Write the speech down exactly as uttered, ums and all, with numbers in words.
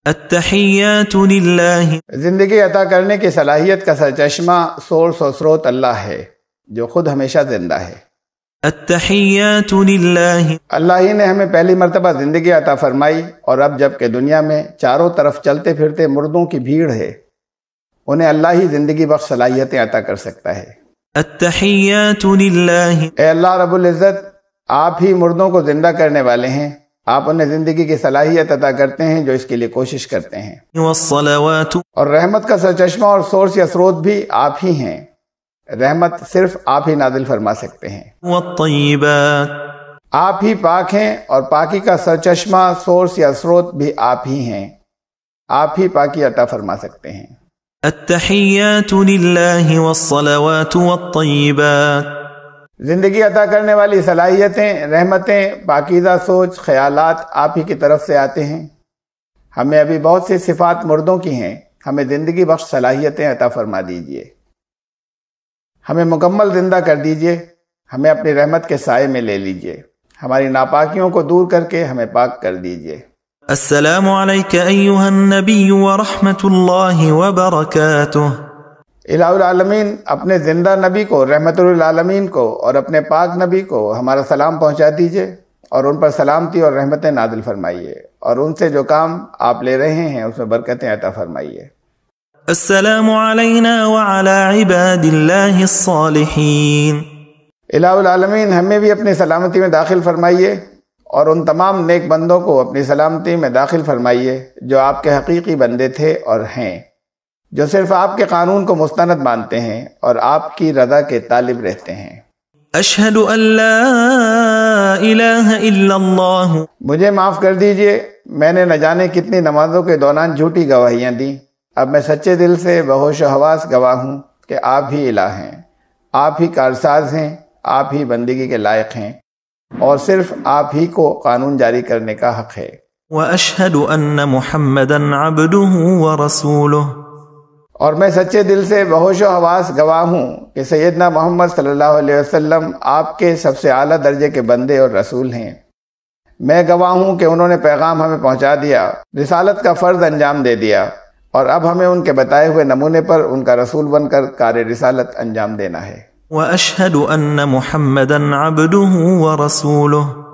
التحیات للہ، زندگی عطا کرنے کی صلاحیت کا سرچشمہ، سورس و سروت اللہ ہے جو خود ہمیشہ زندہ ہے۔ التحیات للہ، اللہ ہی نے ہمیں پہلی مرتبہ زندگی عطا فرمائی، اور اب جب کہ دنیا میں چاروں طرف چلتے پھرتے مردوں کی بھیڑ ہے، انہیں اللہ ہی زندگی بخش صلاحیتیں عطا کر سکتا ہے۔ التحیات للہ، اے اللہ رب العزت، آپ ہی مردوں کو زندہ کرنے والے ہیں، آپ انہیں زندگی کی صلاحیت عطا کرتے ہیں جو اس کے لیے کوشش کرتے ہیں، والصلوات، اور رحمت کا سرچشمہ اور سورس یا سروت بھی آپ ہی ہیں، رحمت صرف آپ ہی نازل فرما سکتے ہیں۔ والطیبات، آپ ہی پاک ہیں، اور پاکی کا سرچشمہ، سورس یا سروت بھی آپ ہی ہیں، آپ ہی پاکی عطا فرما سکتے ہیں۔ التحیات للہ والصلوات والطیبات، زندگی عطا کرنے والی صلاحیتیں، رحمتیں، پاکیزہ سوچ، خیالات آپ ہی کی طرف سے آتے ہیں۔ ہمیں ابھی بہت سی صفات مردوں کی ہیں، ہمیں زندگی بخش صلاحیتیں عطا فرما دیجئے، ہمیں مکمل زندہ کر دیجئے، ہمیں اپنی رحمت کے سائے میں لے لیجئے، ہماری ناپاکیوں کو دور کر کے ہمیں پاک کر دیجئے۔ السلام علیک ایہا النبی ورحمۃ اللہ وبرکاتہ۔ الہ العالمین اپنے زندہ نبی کو، رحمت للعالمین کو، اور اپنے پاک نبی کو ہمارا سلام پہنچا دیجئے، اور ان پر سلامتی اور رحمتیں نازل فرمائیے، اور ان سے جو کام آپ لے رہے ہیں اس میں برکتیں عطا فرمائیے۔ السلام علینا وعلی عباد اللہ الصالحین۔ الہ العالمین ہمیں بھی اپنی سلامتی میں داخل فرمائیے، اور ان تمام نیک بندوں کو اپنی سلامتی میں داخل فرمائیے جو آپ کے حقیقی بندے تھے اور ہیں، جو صرف آپ کے قانون کو مستند مانتے ہیں اور آپ کی رضا کے طالب رہتے ہیں۔ اشہد ان لا الہ الا اللہ، مجھے معاف کر دیجئے، میں نے نہ جانے کتنی نمازوں کے دوران جھوٹی گواہیاں دیں، اب میں سچے دل سے بہوش و حواس گواہ ہوں کہ آپ ہی الہ ہیں، آپ ہی کارساز ہیں، آپ ہی بندگی کے لائق ہیں، اور صرف آپ ہی کو قانون جاری کرنے کا حق ہے۔ واشہد ان محمدا عبدہ ورسولہ، اور میں سچے دل سے بہوش و حواس گواہ ہوں کہ سیدنا محمد صلی اللہ علیہ وسلم آپ کے سب سے اعلیٰ درجے کے بندے اور رسول ہیں۔ میں گواہ ہوں کہ انہوں نے پیغام ہمیں پہنچا دیا، رسالت کا فرض انجام دے دیا، اور اب ہمیں ان کے بتائے ہوئے نمونے پر ان کا رسول بن کر کار رسالت انجام دینا ہے۔ واشہد ان محمدا عبدہ ورسولہ،